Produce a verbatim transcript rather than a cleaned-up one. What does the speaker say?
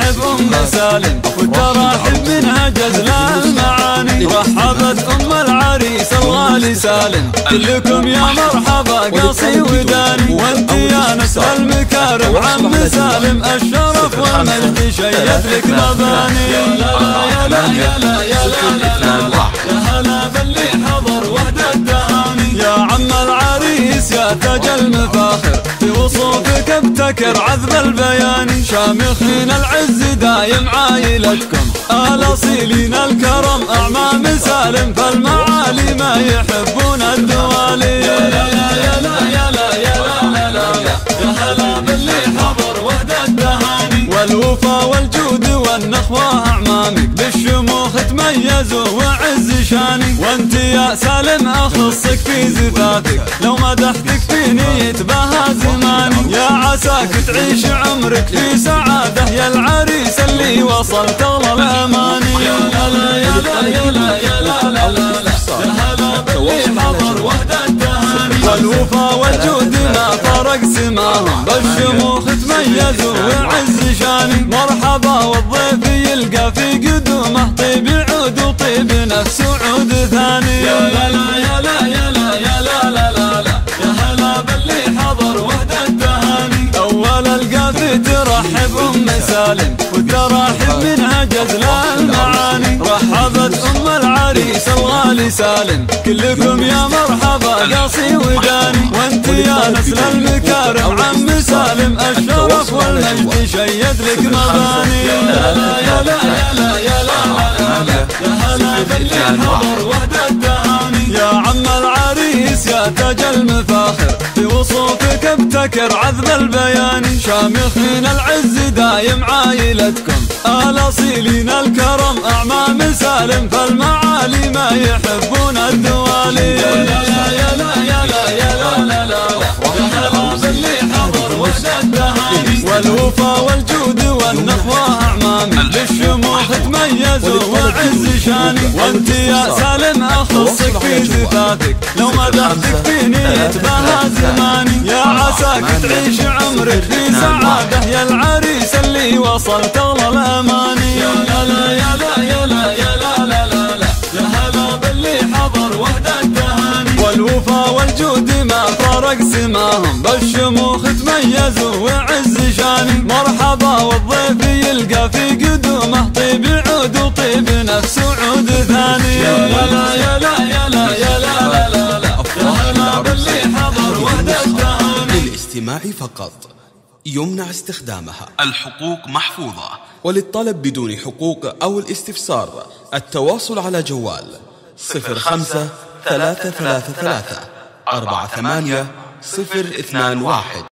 ترحب أم سالم والتراحب منها جزلة المعاني. رحبت أم العريس الغالي سالم كلكم يا مرحبا قاصي وداني. وانت يا نسل المكارم عم سالم الشرف والمجد شيد لك مباني. يا لا يا لا يا لا يا لا يا هلا باللي حضر وحدة التهاني. يا عم العريس يا تاج المفاخر في وصوفك ابتكر عذب البياني. شامخين العز دايم عايلتكم الاصيلين الكرم اعمام سالم فالمعالي ما يحبون الدوالي. يا لا يا لا يا لا يا لا لا يا هلا باللي حضر وحدة التهاني. والوفا والجود والنخوة اعمامك بالشموخ تميزوا وعز شاني. وانت يا سالم اخصك في زفافك لو مدحتك فيني يتباهى زماني. يا عساك تعيش عمرك في سعادة يا العريس اللي وصلت اغلى الاماني. يا لا لا يا لا يا لا يا لا لا لا يا هلا باللي حضر وحدة التهاني. والوفا والجود ما فرق سماهم بالشموخ تميزوا وعز شاني. مرحبا والضيف يلقى في قدومه طيب عود وطيب نفس عود ثاني. يا لا لا يا لا يا لا يا لا لا لا لا يا هلا باللي حضر وحدة التهاني. أول القافي ترحب أم سالم والتراحب منها جزلة المعاني. رحبت أم العريس الغالي سالم كلكم يا مرحبا قاصي وداني. وانت يا نسل المكارم عم سالم الشرف والمجد شيد لك مباني. يا لا يا لا يا لا يا لا يا هلا باللي حضر وحدة التهاني. يا عم العريس يا تاج المفاخر في وصوفك ابتكر عذب البياني. شامخين العز دايم عايلتكم الاصيلين الكرم اعمام سالم فالمعالي ما يحبون الدوالي. يا لا يا لا يا لا يا لا لا لا يا هلا باللي حضر وحدة التهاني. والوفا والجود والنخوة اعمامي بالشموخ تميزوا وعز شاني. وانت يا سالم اخصك في زفافك لو مدحتك فيني يتباهى زماني. يا عساك تعيش عمرك في سعادة يا العريس اللي وصلت اغلى الاماني. يا لا لا يا لا يا لا يا لا لا لا لا يا هلا باللي حضر وحدة التهاني. والوفا والجود ما فرق سماهم بالشموخ تميزوا وعز شاني. مرحبا والضيف يلقى في قدومه طيب عود وطيب نفس عود ثاني. يا لا يا لا يا لا يا لا لا لا لا يا هلا باللي حضر وحدة التهاني. للاستماع فقط يمنع استخدامها. الحقوق محفوظة. وللطلب بدون حقوق أو الاستفسار التواصل على جوال صفر خمسة ثلاثة ثلاثة ثلاثة أربعة ثمانية صفر اثنان واحد.